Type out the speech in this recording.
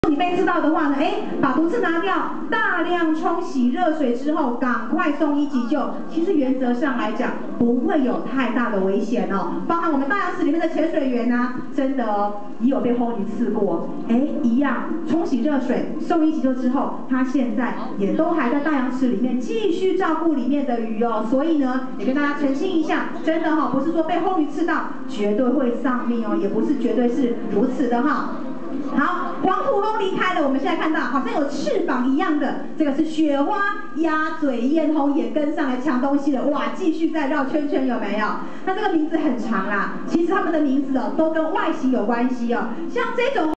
你被刺到的话呢，把毒刺拿掉，大量冲洗热水之后，赶快送医急救。其实原则上来讲，不会有太大的危险哦。包含我们大洋池里面的潜水员啊，真的哦，也有被红鱼刺过，一样冲洗热水，送医急救之后，他现在也都还在大洋池里面继续照顾里面的鱼哦。所以呢，也跟大家澄清一下，真的哈，不是说被红鱼刺到绝对会丧命哦，也不是绝对是如此的哈。好，黄土蜂离开了，我们现在看到好像有翅膀一样的，这个是雪花鸭嘴燕红也跟上来抢东西了，哇，继续在绕圈圈，有没有？那这个名字很长啦，其实它们的名字哦都跟外形有关系哦，像这种。